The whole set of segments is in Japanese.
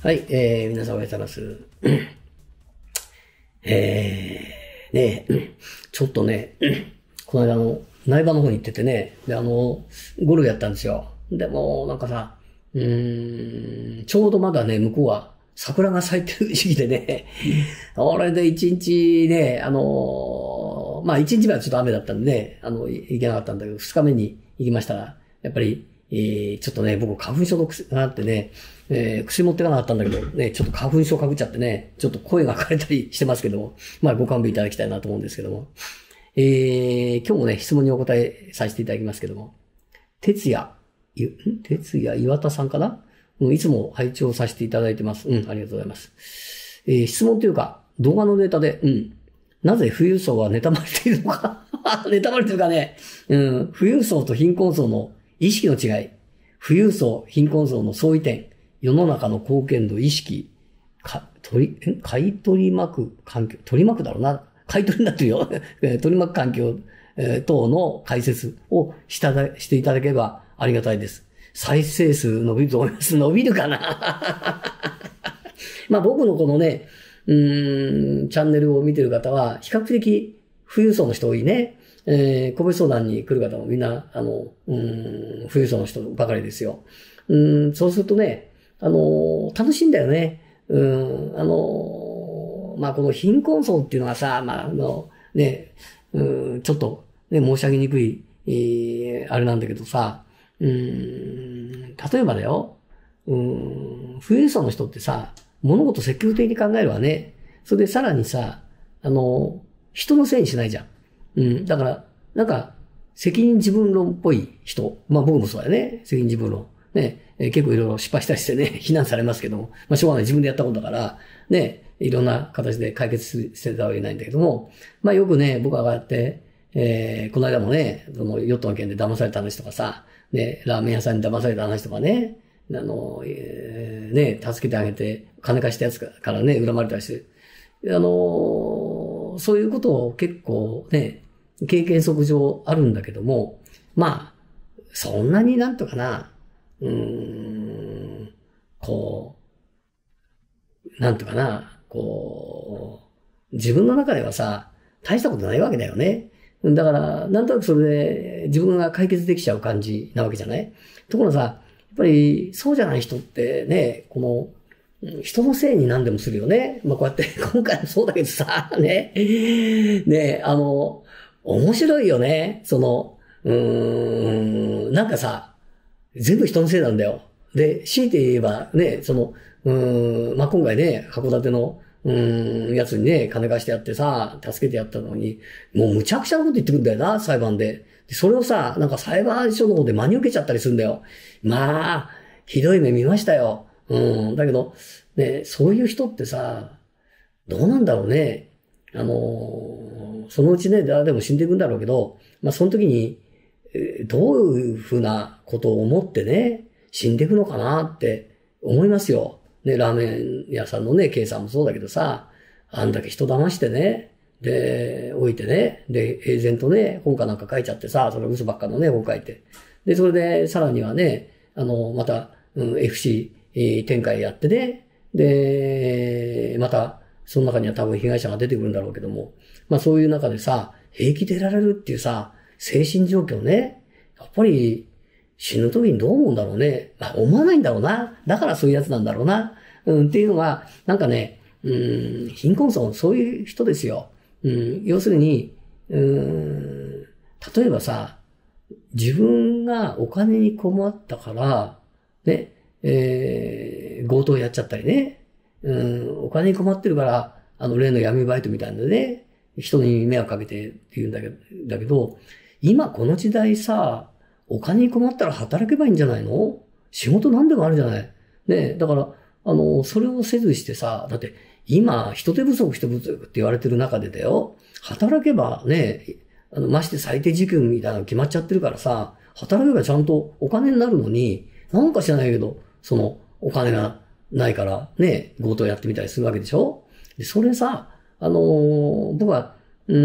はい、皆さんおはようございます。ねちょっとね、この間苗場の方に行っててね、で、ゴルフやったんですよ。でも、なんかさ、ちょうどまだね、向こうは桜が咲いてる時期でね、俺で一日ね、まあ一日目はちょっと雨だったんでね、行けなかったんだけど、二日目に行きましたら、やっぱり、ちょっとね、僕花粉症の薬があってね、薬持ってかなかったんだけど、ね、ちょっと花粉症かぶっちゃってね、ちょっと声が枯れたりしてますけども、まあご勘弁いただきたいなと思うんですけども、今日もね、質問にお答えさせていただきますけども、哲也岩田さんかな、いつも拝聴させていただいてます。ありがとうございます。質問というか、動画のネタで、なぜ富裕層は妬まれているのか妬まれてるかね、富裕層と貧困層の意識の違い、富裕層、貧困層の相違点、世の中の貢献度、意識、買い取り巻く環境、取り巻くだろうな。買い取りになってるよ。取り巻く環境、等の解説をしていただければありがたいです。再生数伸びると思います。伸びるかなまあ僕のこのね、チャンネルを見てる方は、比較的富裕層の人多いね。個別相談に来る方もみんな、富裕層の人ばかりですよ。そうするとね、楽しいんだよね。まあこの貧困層っていうのはさ、まあね、ちょっとね、申し上げにくい、あれなんだけどさ、例えばだよ、富裕層の人ってさ、物事積極的に考えるわね。それでさらにさ、人のせいにしないじゃん。だから、なんか、責任自分論っぽい人。まあ僕もそうだよね。責任自分論。ね、結構いろいろ失敗したりしてね、非難されますけども、まあしょうがない。自分でやったことだから、ね、いろんな形で解決せざるを得ないんだけども、まあよくね、僕はこうやって、この間もね、ヨットの件で騙された話とかさ、ね、ラーメン屋さんに騙された話とかね、ね、助けてあげて、金貸したやつからね、恨まれたりして、そういうことを結構ね、経験則上あるんだけども、まあ、そんなになんとかな、なんとかな、自分の中ではさ、大したことないわけだよね。だから、なんとなくそれで自分が解決できちゃう感じなわけじゃない？ところがさ、やっぱりそうじゃない人ってね、人のせいに何でもするよね。まあこうやって今回もそうだけどさ、ね、面白いよね。なんかさ、全部人のせいなんだよ。で、強いて言えばね、まあ今回ね、函館のやつにね、金貸してやってさ、助けてやったのに、もうむちゃくちゃなこと言ってくんだよな、裁判で。でそれをさ、なんか裁判所の方で真に受けちゃったりするんだよ。まあ、ひどい目見ましたよ。だけど、ね、そういう人ってさ、どうなんだろうね。そのうちね、誰でも死んでいくんだろうけど、まあその時に、どういうふうなことを思ってね、死んでいくのかなって思いますよ。ね、ラーメン屋さんのね、Kさんもそうだけどさ、あんだけ人騙してね、で、置いてね、で、平然とね、本かなんか書いちゃってさ、それ嘘ばっかのね、本書いて。で、それで、さらにはね、また、FC 展開やってね、で、また、その中には多分被害者が出てくるんだろうけども、まあそういう中でさ、平気でいられるっていうさ、精神状況ね、やっぱり死ぬ時にどう思うんだろうね。まあ思わないんだろうな。だからそういうやつなんだろうな。っていうのが、なんかね、貧困層、そういう人ですよ。要するに、例えばさ、自分がお金に困ったから、ね、強盗やっちゃったりね、お金に困ってるから、例の闇バイトみたいなね、人に迷惑かけてって言うんだけど、今この時代さ、お金に困ったら働けばいいんじゃないの？仕事何でもあるじゃない。ね、だから、それをせずしてさ、だって今人手不足って言われてる中でだよ、働けばね、まして最低時給みたいなの決まっちゃってるからさ、働けばちゃんとお金になるのに、なんか知らないけど、お金がないからね、強盗やってみたりするわけでしょ？でそれさ、僕は、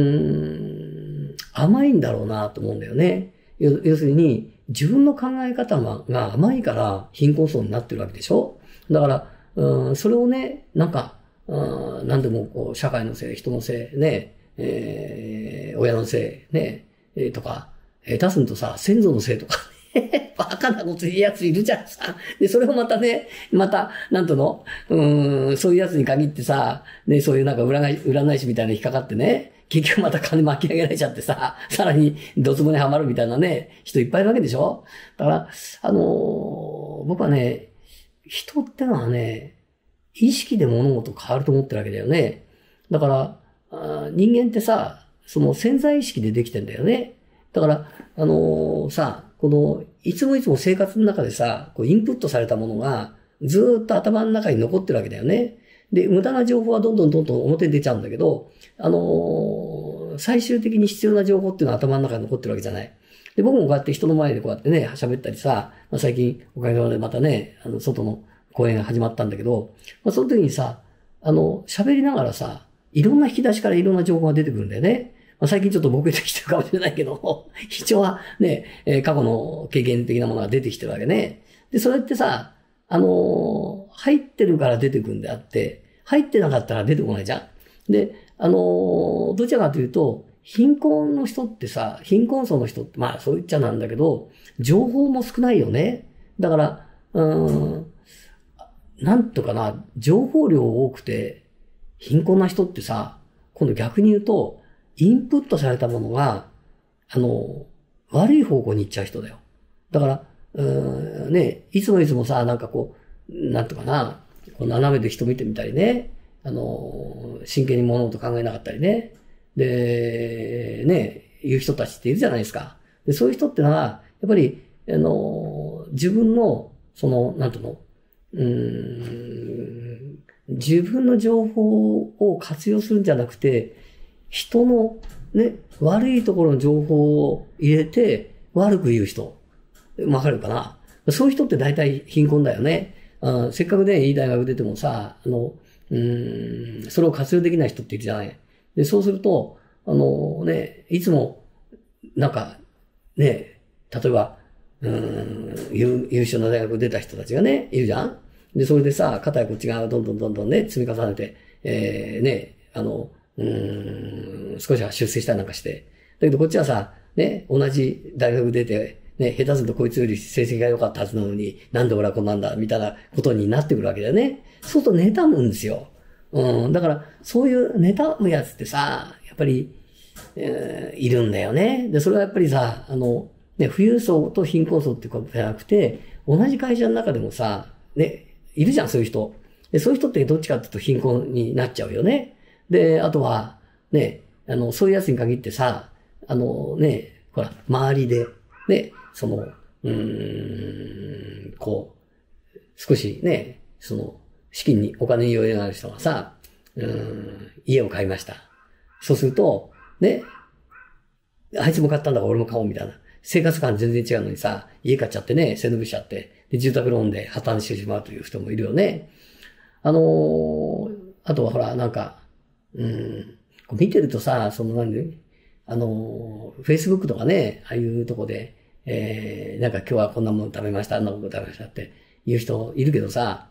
甘いんだろうなと思うんだよね。要するに、自分の考え方が甘いから貧困層になってるわけでしょ？だから、 それをね、なんか、何でもこう、社会のせい、人のせい、ね、親のせい、ね、とか、下手するとさ、先祖のせいとか、バカなこと言うやついるじゃんさ。で、それをまたね、なんとの、そういうやつに限ってさ、ね、そういうなんか占い師みたいなの引っかかってね、結局また金巻き上げられちゃってさ、さらにドツボにはまるみたいなね、人いっぱいいるわけでしょ。だから、僕はね、人ってのはね、意識で物事変わると思ってるわけだよね。だから、人間ってさ、その潜在意識でできてんだよね。だから、さ、いつも生活の中でさ、インプットされたものが、ずーっと頭の中に残ってるわけだよね。で、無駄な情報はどんどん表に出ちゃうんだけど、最終的に必要な情報っていうのは頭の中に残ってるわけじゃない。で、僕もこうやって人の前でこうやってね、喋ったりさ、最近おかげさまでまたね、外の公演が始まったんだけど、その時にさ、喋りながらさ、いろんな引き出しからいろんな情報が出てくるんだよね。最近ちょっとボケてきてるかもしれないけど、一応はね、過去の経験的なものが出てきてるわけね。で、それってさ、入ってるから出てくるんであって、入ってなかったら出てこないじゃん。で、どちらかというと、貧困の人ってさ、貧困層の人って、そう言っちゃなんだけど、情報も少ないよね。だから、なんとかな、情報量多くて、貧困な人ってさ、今度逆に言うと、インプットされたものが、悪い方向に行っちゃう人だよ。だから、ね、いつもさ、なんかなんとかな、斜めで人見てみたりね、真剣に物事考えなかったりね。で、ね、いう人たちっているじゃないですか。で、そういう人ってのは、やっぱり、自分の、なんていうの、自分の情報を活用するんじゃなくて、人のね、悪いところの情報を入れて悪く言う人。わかるかな？そういう人って大体貧困だよね。せっかくね、いい大学出てもさ、それを活用できない人っているじゃない。で、そうすると、ね、いつも、なんか、ね、例えば、優秀な大学出た人たちがね、いるじゃん。で、それでさ、片やこっちがどんどんね、積み重ねて、ね、少しは出世したりなんかして。だけどこっちはさ、ね、同じ大学出て、ね、下手するとこいつより成績が良かったはずなのに、なんで俺はこんなんだ、みたいなことになってくるわけだよね。そうすると妬むんですよ。だから、そういう妬むやつってさ、やっぱり、いるんだよね。で、それはやっぱりさ、ね、富裕層と貧困層ってことじゃなくて、同じ会社の中でもさ、ね、いるじゃん、そういう人。で、そういう人ってどっちかっていうと貧困になっちゃうよね。で、あとは、ね、そういうやつに限ってさ、ね、ほら、周りで、ね、少しね、資金にお金に余裕がある人がさ、家を買いました。そうすると、ね、あいつも買ったんだから俺も買おうみたいな。生活感全然違うのにさ、家買っちゃってね、背伸びしちゃって、で、住宅ローンで破綻してしまうという人もいるよね。あとはほら、なんか、見てるとさ、Facebook とかね、ああいうとこで、なんか今日はこんなもの食べました、あんなもの食べましたって言う人いるけどさ、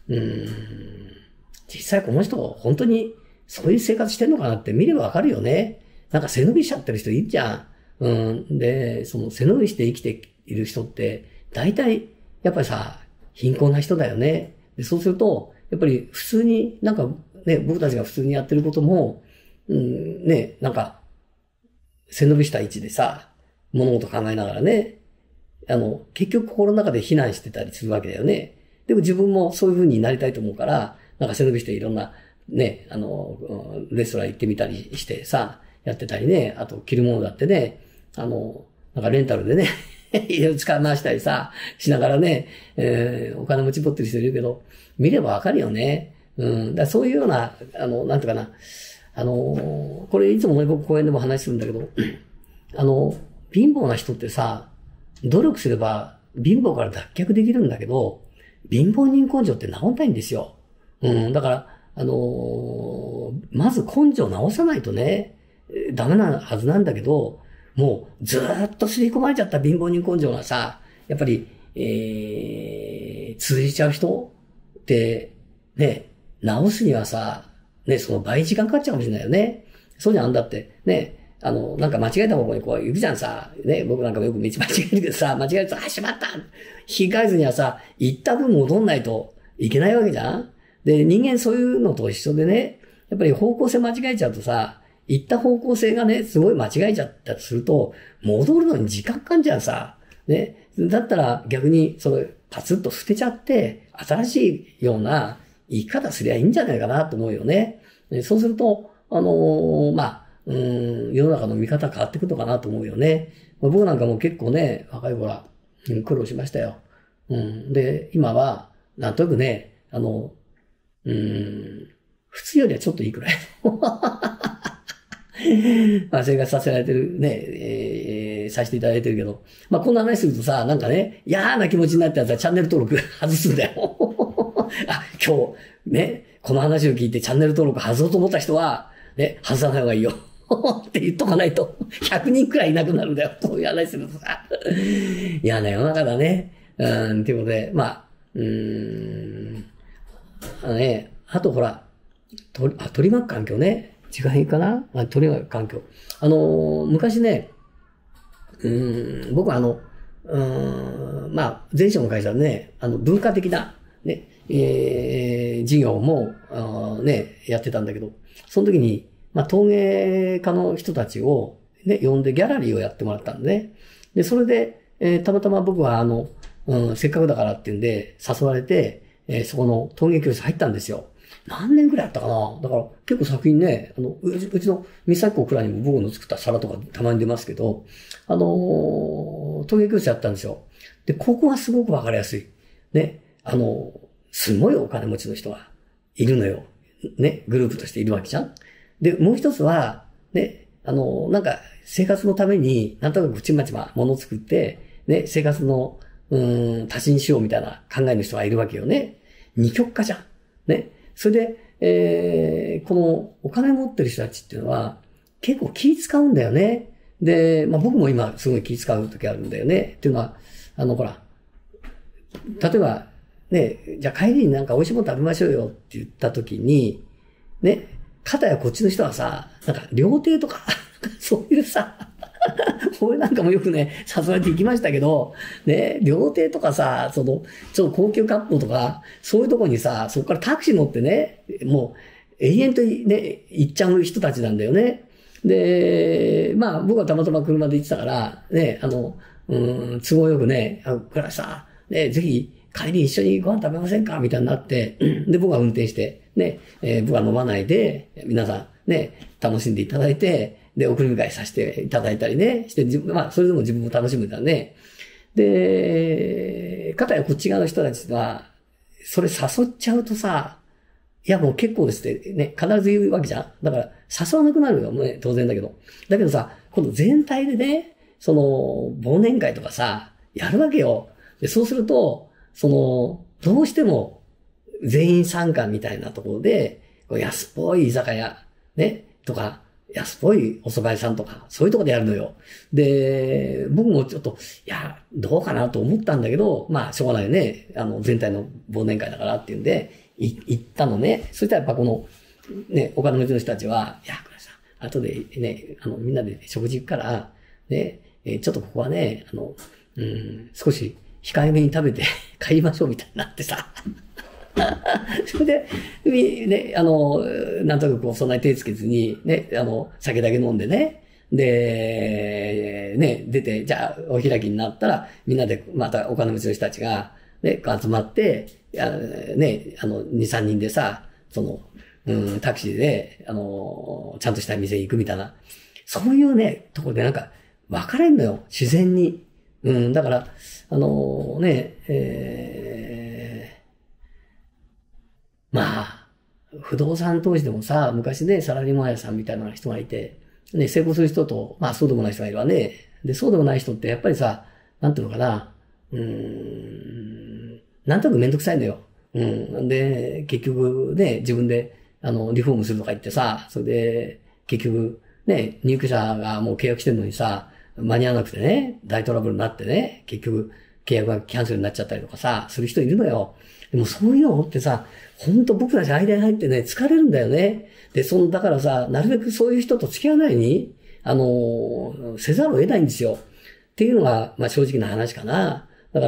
実際この人、本当にそういう生活してんのかなって見ればわかるよね。なんか背伸びしちゃってる人いるじゃん。で、その背伸びして生きている人って、大体、やっぱりさ、貧困な人だよね。で、そうすると、やっぱり普通になんかね、僕たちが普通にやってることも、ね、なんか、背伸びした位置でさ、物事考えながらね、結局心の中で避難してたりするわけだよね。でも自分もそういう風になりたいと思うから、なんか背伸びしていろんな、ね、レストラン行ってみたりしてさ、やってたりね、あと着るものだってね、なんかレンタルでね、いろいろ使い回したりさ、しながらね、お金持ちぼってる人いるけど、見ればわかるよね。だそういうような、なんとかな、これいつもね、僕講演でも話するんだけど、貧乏な人ってさ、努力すれば貧乏から脱却できるんだけど、貧乏人根性って治んないんですよ。だから、まず根性を直さないとね、ダメなはずなんだけど、もうずーっと刷り込まれちゃった貧乏人根性がさ、やっぱり、続いちゃう人ってね、直すにはさ、ね、その倍時間かかっちゃうかもしれないよね。そうじゃん、だって、ね、なんか間違えた方向にこう行くじゃんさ。ね、僕なんかもよく道間違えるけどさ、間違えると、あ、しまった引き返すにはさ、行った分戻んないといけないわけじゃん。で、人間そういうのと一緒でね、やっぱり方向性間違えちゃうとさ、行った方向性がね、すごい間違えちゃったとすると、戻るのに時間かかんじゃんさ。ね。だったら逆に、パツッと捨てちゃって、新しいような生き方すりゃいいんじゃないかなと思うよね。そうすると、世の中の見方変わってくるのかなと思うよね。僕なんかも結構ね、若い頃は、苦労しましたよ。で、今は、なんとなくね、普通よりはちょっといいくらい。まあ生活させられてるね、させていただいてるけど。まあこんな話するとさ、なんかね、嫌な気持ちになったやつはチャンネル登録外すんだよ。あ、今日、ね、この話を聞いてチャンネル登録外そうと思った人は、ね、外さない方がいいよ。って言っとかないと、100人くらいいなくなるんだよ。そういう話するとさ。嫌な世の中だね。っていうことで、まあ、あとほら、取り巻く環境ね。違いかな取り巻く環境。昔ね、僕は前職の会社でね、文化的な、ね、事業も、やってたんだけど、その時に、陶芸家の人たちを、ね、呼んでギャラリーをやってもらったんでね。で、それで、たまたま僕はせっかくだからっていうんで、誘われて、そこの陶芸教室入ったんですよ。何年くらいやったかな。だから結構作品ね、うちの三崎港くらいにも僕の作った皿とかたまに出ますけど、陶芸教室やったんですよ。で、ここはすごくわかりやすい。ね、すごいお金持ちの人がいるのよ。ね、グループとしているわけじゃん。で、もう一つは、ね、なんか生活のためになんとなくちまちま物を作って、ね、生活の、足しにしようみたいな考えの人がいるわけよね。二極化じゃん。ね。それで、このお金持ってる人たちっていうのは結構気使うんだよね。で、僕も今すごい気使う時あるんだよね。っていうのは、ほら、例えば、ね、じゃあ帰りになんか美味しいもの食べましょうよって言った時に、ね、片やこっちの人はさ、なんか料亭とか、そういうさ、俺なんかもよくね、誘われて行きましたけど、ね、料亭とかさ、ちょっと高級割烹とか、そういうとこにさ、そこからタクシー乗ってね、もう永遠とね、行っちゃう人たちなんだよね。で、僕はたまたま車で行ってたから、ね、都合よくね、これさ、ね、ぜひ帰り一緒にご飯食べませんかみたいになって、で、僕は運転して、ね、僕は飲まないで、皆さんね、楽しんでいただいて、で、送り迎えさせていただいたりね、して、それでも自分も楽しむんだね。で、かたやこっち側の人たちは、それ誘っちゃうとさ、いやもう結構ですってね、必ず言うわけじゃん。だから誘わなくなるよね、当然だけど。だけどさ、今度全体でね、忘年会とかさ、やるわけよ。で、そうすると、どうしても全員参加みたいなところで、安っぽい居酒屋、ね、とか、安っぽいお蕎麦屋さんとか、そういうとこでやるのよ。で、僕もちょっと、いや、どうかなと思ったんだけど、しょうがないよね。全体の忘年会だからっていうんで、行ったのね。そしたらやっぱこの、ね、お金持ちの人たちは、いや、これさ、後でね、みんなで食事行くから、ね、ちょっとここはね、少し控えめに食べて帰りましょうみたいになってさ。それで、ね、なんとなくそんなに手つけずに、ね、酒だけ飲んでね、で、ね、出て、じゃあ、お開きになったら、みんなで、またお金持ちの人たちが、ね、集まって、ね、2、3人でさ、タクシーで、ちゃんとした店に行くみたいな、そういうね、ところでなんか、分かれんのよ、自然に。だから、不動産投資でもさ、昔ね、サラリーマン屋さんみたいな人がいて、ね、成功する人と、そうでもない人がいるわね。で、そうでもない人ってやっぱりさ、なんていうのかな、なんとなくめんどくさいんだよ。で、結局ね、自分で、リフォームするとか言ってさ、それで、結局、ね、入居者がもう契約してるのにさ、間に合わなくてね、大トラブルになってね、結局、 契約がキャンセルになっちゃったりとかさ、する人いるのよ。でもそういうのってさ、ほんと僕たち間に入ってね、疲れるんだよね。で、だからさ、なるべくそういう人と付き合わないように、せざるを得ないんですよ。っていうのが、まあ正直な話かな。だから、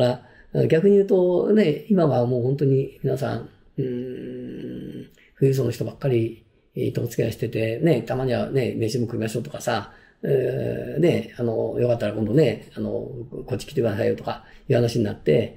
逆に言うとね、今はもう本当に皆さん、富裕層の人ばっかりとお付き合いしてて、ね、たまにはね、飯も食いましょうとかさ、ね、よかったら今度ね、こっち来てくださいよとか、いう話になって、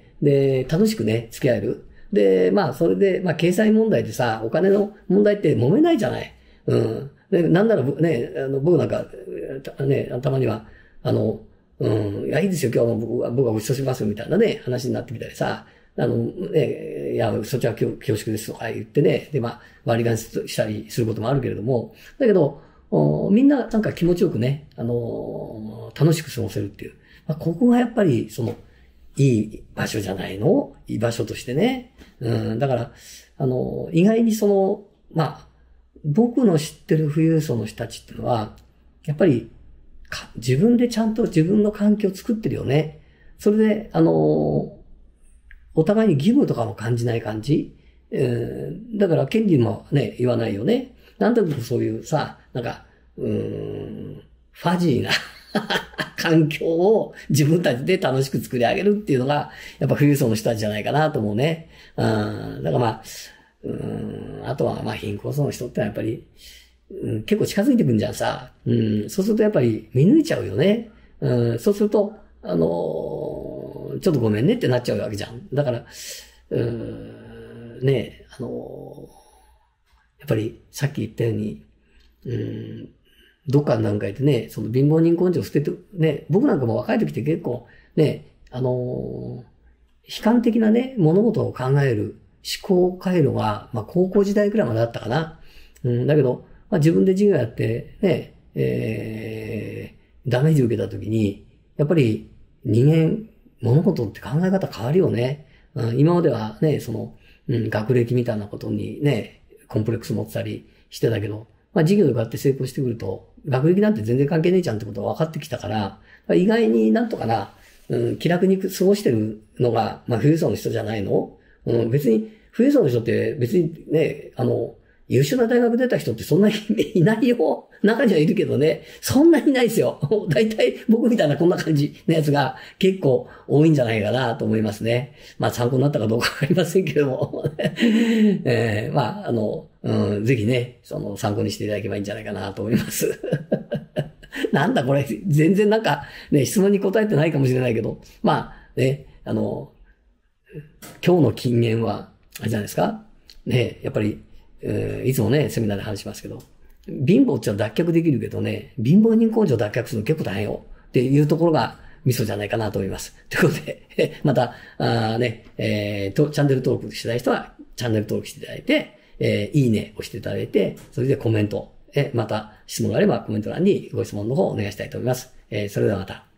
で、楽しくね、付き合える。で、まあ、それで、まあ、経済問題でさ、お金の問題って揉めないじゃない。うん。で、なんならね、僕なんか、ね、たまには、いや、いいですよ、今日は僕はご馳走しますよ、みたいなね、話になってみたりさ、ね、いや、そっちは恐縮ですとか言ってね、で、まあ、割り勘したりすることもあるけれども、だけど、みんななんか気持ちよくね、楽しく過ごせるっていう。まあ、ここがやっぱり、いい場所じゃないの？いい場所としてね。だから、意外にまあ、僕の知ってる富裕層の人たちっていうのは、やっぱり、自分でちゃんと自分の環境を作ってるよね。それで、お互いに義務とかも感じない感じ。だから権利もね、言わないよね。なんとなくそういうさ、なんか、ファジーな環境を自分たちで楽しく作り上げるっていうのが、やっぱ富裕層の人たちじゃないかなと思うね。だからまあ、あとはまあ貧困層の人ってのはやっぱり、結構近づいてくんじゃんさ。そうするとやっぱり見抜いちゃうよね。そうすると、ちょっとごめんねってなっちゃうわけじゃん。だから、ね、やっぱりさっき言ったように、どっかの段階でね、その貧乏人根性を捨てて、ね、僕なんかも若い時って結構、ね、悲観的なね、物事を考える思考回路が、まあ高校時代くらいまであったかな。だけど、まあ自分で授業やって、ね、ダメージ受けた時に、やっぱり人間、物事って考え方変わるよね。今まではね、学歴みたいなことにね、コンプレックス持ってたりしてたけど、まあ授業でこうやって成功してくると、学歴なんて全然関係ねえじゃんってことが分かってきたから、意外になんとかな、気楽に過ごしてるのが、まあ富裕層の人じゃないの？別に、富裕層の人って別にね、優秀な大学出た人ってそんなにいないよ。中にはいるけどね、そんなにいないですよ。だいたい僕みたいなこんな感じのやつが結構多いんじゃないかなと思いますね。まあ参考になったかどうかわかりませんけども。まあ、ぜひね、参考にしていただければいいんじゃないかなと思います。なんだこれ、全然なんかね、質問に答えてないかもしれないけど、まあね、今日の金言は、あれじゃないですか。ね、やっぱり、いつもね、セミナーで話しますけど、貧乏ってのは脱却できるけどね、貧乏人根性脱却するの結構大変よ。っていうところがミソじゃないかなと思います。ということで、また、チャンネル登録してない人は、チャンネル登録していただいて、いいねを押していただいて、それでコメント、また質問があればコメント欄にご質問の方をお願いしたいと思います。それではまた。